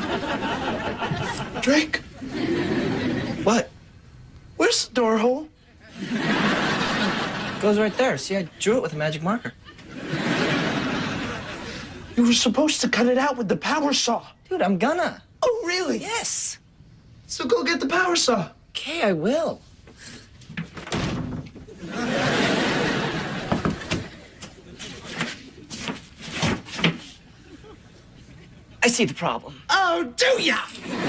Drake? What? Where's the door hole? Goes right there. See, I drew it with a magic marker. You were supposed to cut it out with the power saw. Dude, I'm gonna. Oh, really? Yes. So go get the power saw. Okay, I will. I see the problem. Oh, do ya?